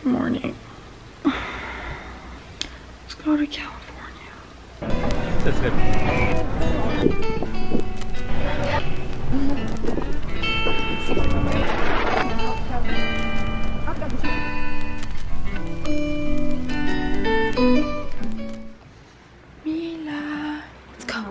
Good morning. Let's go to California. Mila, let's go.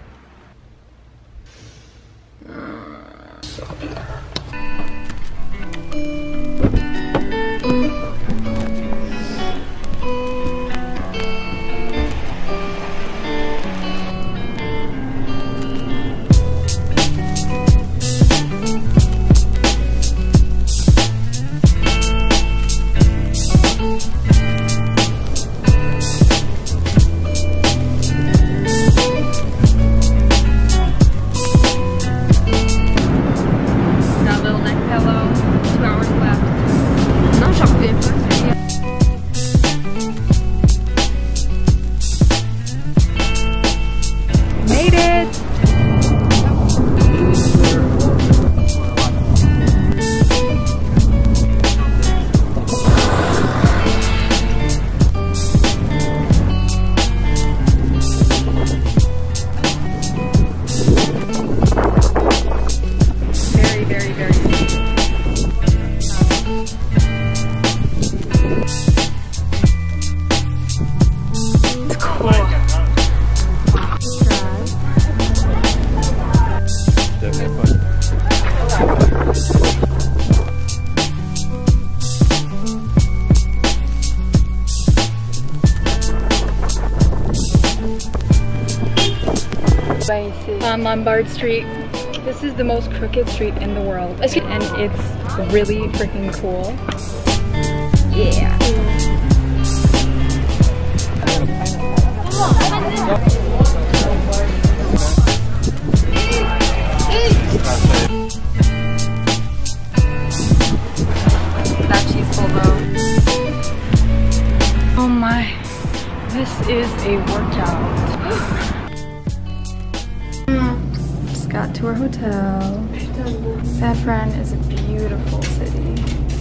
On Lombard Street. This is the most crooked street in the world, and it's really freaking cool. Yeah. That cheese pulvo. Oh my, this is a workout. Got to our hotel. San Fran is a beautiful city.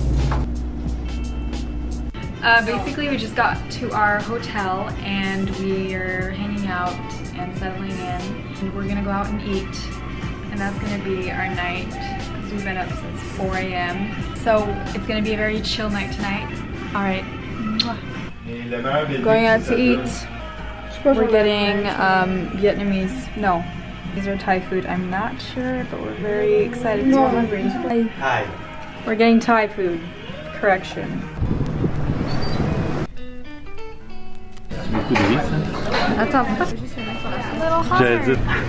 Basically, we just got to our hotel and we're hanging out and settling in. And we're gonna go out and eat. And that's gonna be our night because we've been up since 4 a.m. So it's gonna be a very chill night tonight. All right. Going out to eat. We're getting Vietnamese. No. These are Thai food. I'm not sure, but we're very excited to eat. Thai. We're getting Thai food. Correction. That's a little hard.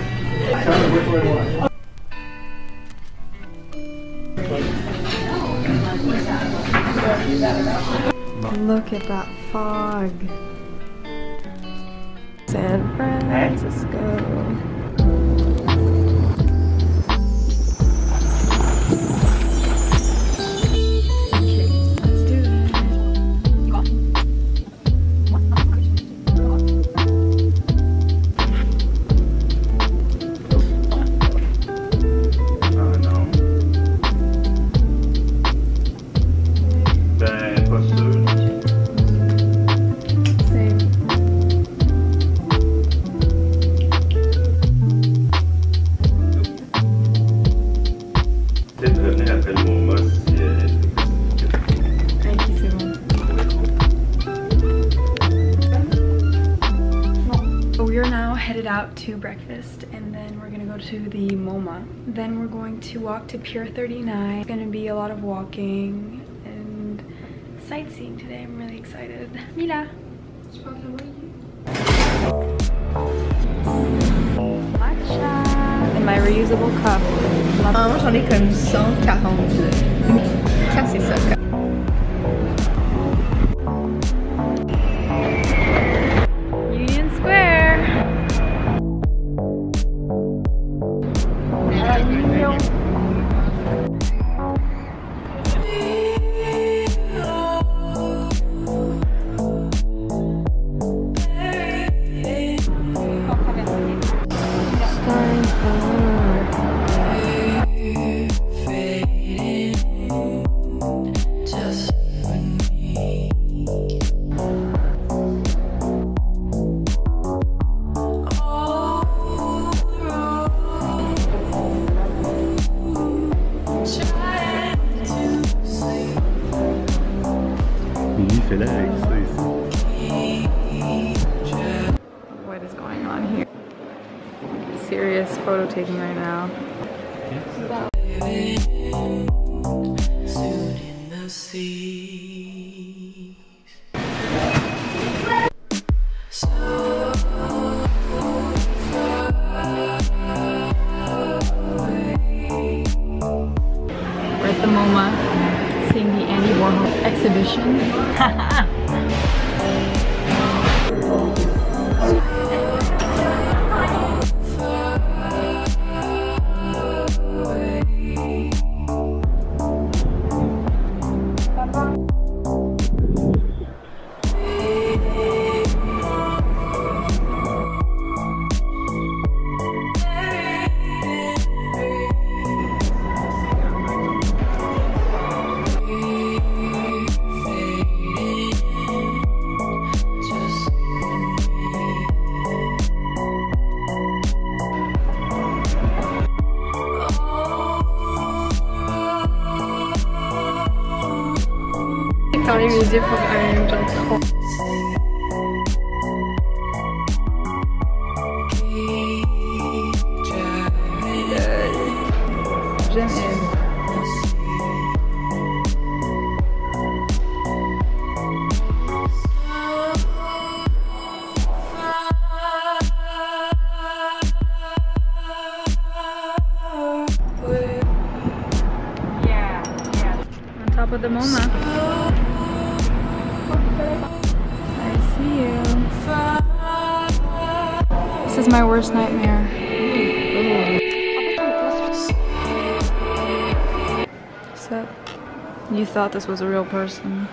Look at that fog. San Francisco. Out to breakfast and then we're gonna go to the MoMA. Then we're going to walk to Pier 39. It's gonna be a lot of walking and sightseeing today. I'm really excited. Mila! Matcha! In my reusable cup. Moi j'en ai comme 140. Ça c'est ça. What is going on here? Serious photo taking right now. We're at the MoMA, seeing the Andy Warhol exhibition. Faire les musées pour un genre trop. J'aime. On top of the MoMA. I see you. This is my worst nightmare. Except you thought this was a real person.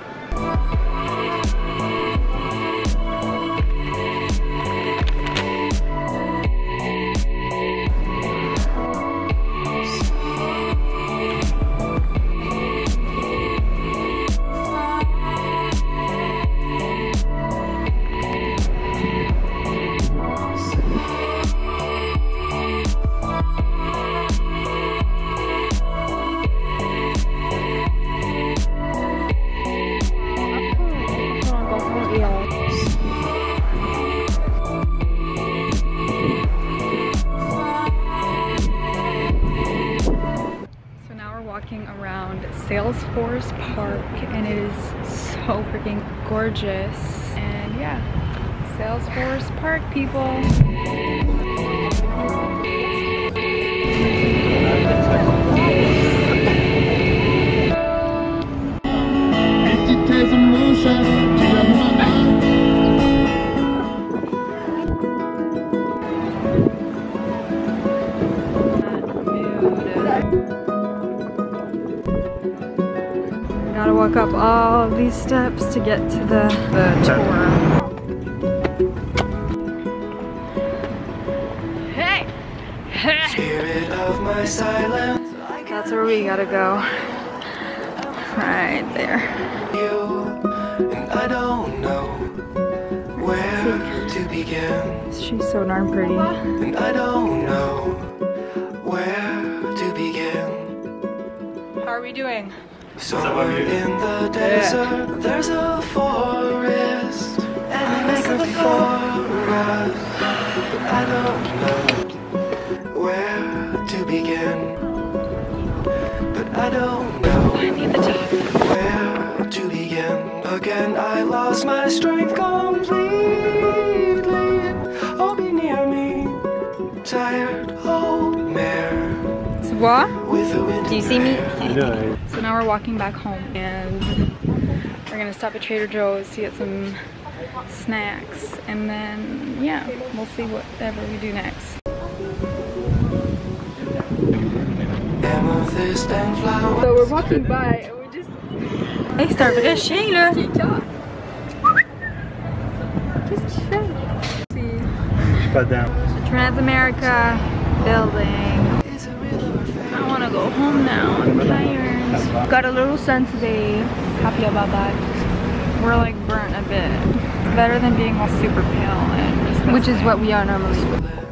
Around Salesforce Park, and it is so freaking gorgeous. And yeah, Salesforce Park, people. Gotta walk up all of these steps to get to the tour. Hey! Spirit of my silence. That's where we gotta go. Right there. And I don't know where to begin. She's so darn pretty. And I don't know where to begin. How are we doing? Somewhere in the desert, there's a forest, and it's a forest. I don't know where to begin, but I don't know where to begin. Again, I lost my strength completely. Oh, be near me, tired old mare. What? Do you see me? Yeah. So now we're walking back home, and we're gonna stop at Trader Joe's to get some snacks, and then yeah, we'll see whatever we do next. So we're walking by, and we just. Hey, c'est un vrai chien là. Qu'est-ce que tu fais? Je suis pas down. Transamerica building. I want to go home now. I'm tired. Got a little sun today. Happy about that. We're like burnt a bit. Better than being all super pale and disgusting. Which is what we are normally.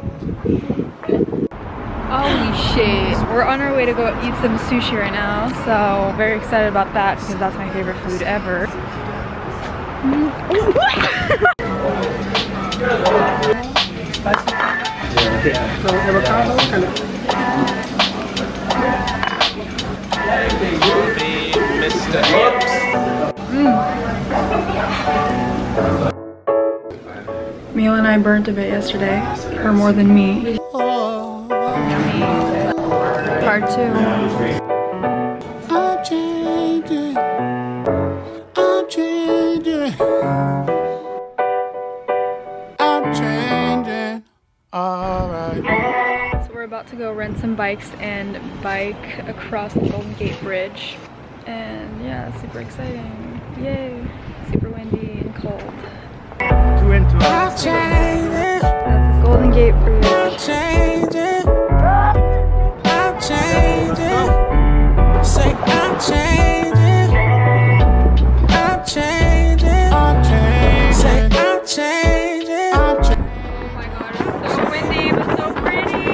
Holy shit. We're on our way to go eat some sushi right now. So very excited about that because that's my favorite food ever. So avocado kind of. Mr. Hips. Mila and I burnt a bit yesterday. Her more than me. Yummy. Part 2. I'm changing. I'm changing. I'm changing. Alright. So we're about to go rent some bikes and bike across the Golden Gate Bridge. And yeah, super exciting. Yay. Super windy and cold. I'm changing. That's the Golden Gate Bridge. I'm changing. I'm changing. Say I'm changing. I'm changing. I'm changing. Say I'm changing. I'm changing. Oh my god, it's so windy but so pretty.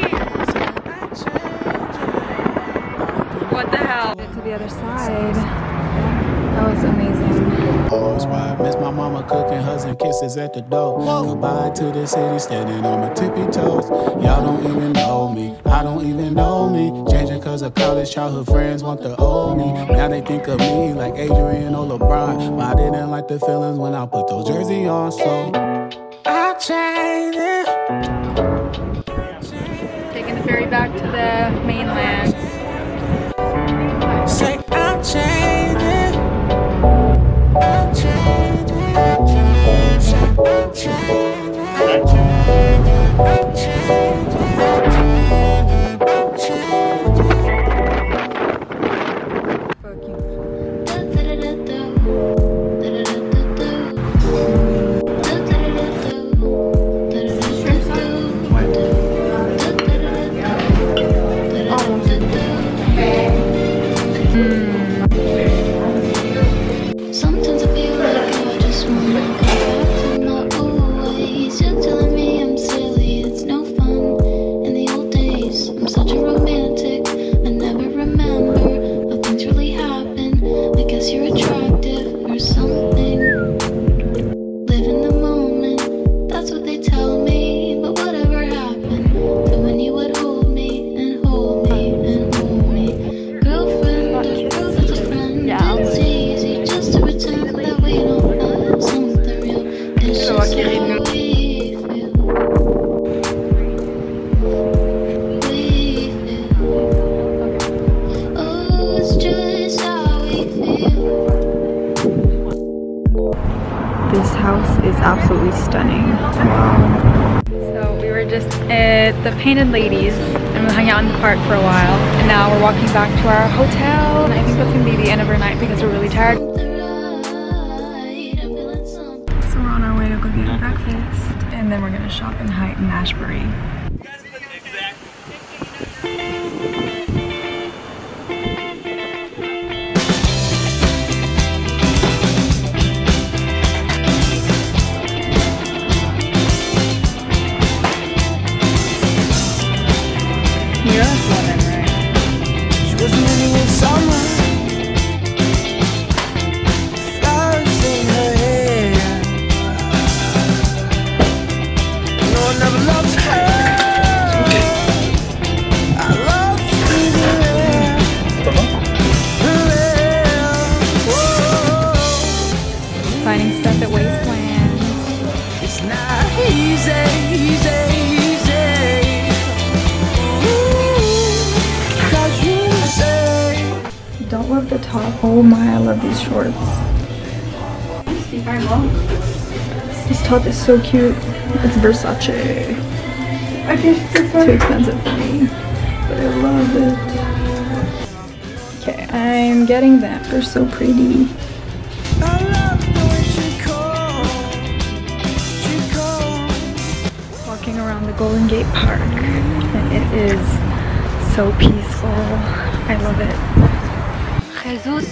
What the hell? Get to the other side. That was amazing. Always right. Miss my mama cooking, hugs kisses at the door. Goodbye to the city, standing on my tippy toes. Y'all don't even know me, I don't even know me. Changing cause of college, childhood friends want to owe me. Now they think of me like Adrian or LeBron, but I didn't like the feelings when I put those jerseys on, so I'm changing. Taking the ferry back to the mainland. Say I'm changing. I'm changing. I'm changing. I'm changing. I'm changing. Sometimes I feel like I just wanna go back to my old ways. You're telling me I'm silly, it's no fun. In the old days, I'm such a romantic. I never remember how things really happen. I guess you're attractive or something. Live in the moment, that's what they tell me. But whatever happened to when you would hold me and hold me and hold me? Girlfriend or little friend, it's easy just to pretend that we don't have something real. It's just how we feel. We feel. Oh, it's just how we feel. This house is absolutely stunning. So we were just at the Painted Ladies and we hung out in the park for a while. And now we're walking back to our hotel. And I think that's gonna be the end of our night because we're really tired. So we're on our way to go get breakfast. And then we're gonna shop in Haight and Ashbury. You're a woman, right? She was living in summer. Flowers in her hair. No one never loves her. I love her there. Finding stuff at Wasteland. It's not easy, easy, easy. Don't love the top. Oh my, I love these shorts. This top is so cute. It's Versace. It's too expensive for me, but I love it. Okay, I'm getting them. They're so pretty. Walking around the Golden Gate Park, and it is so peaceful. I love it. Jesus.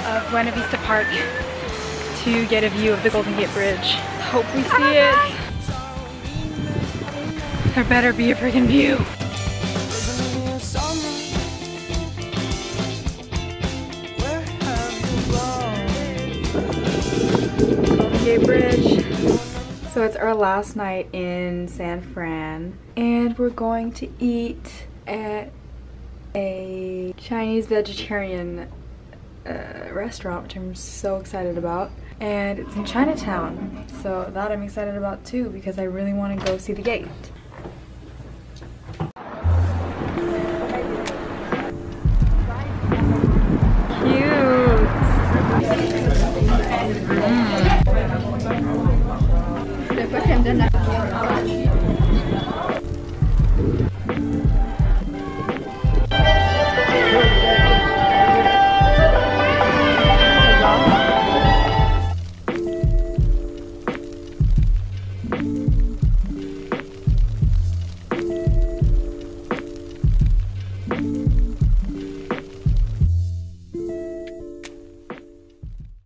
of Buena Vista Park to get a view of the Golden Gate Bridge. Hope we see it. There better be a freaking view. Golden Gate Bridge. So it's our last night in San Fran, and we're going to eat at a Chinese vegetarian restaurant, which I'm so excited about. And it's in Chinatown, so that I'm excited about too, because I really want to go see the gate.